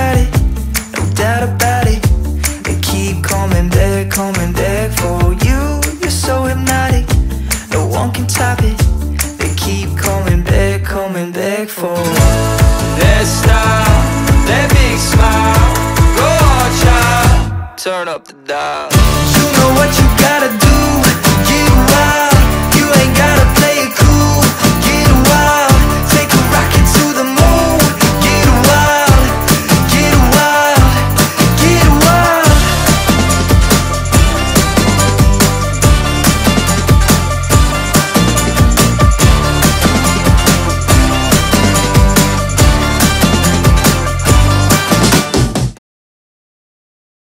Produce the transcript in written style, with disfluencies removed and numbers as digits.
got it, no doubt about it. They keep coming back for you. You're so hypnotic, no one can top it. They keep coming back for that style, that big smile. Go on, child, turn up the dial. You know what you gotta do.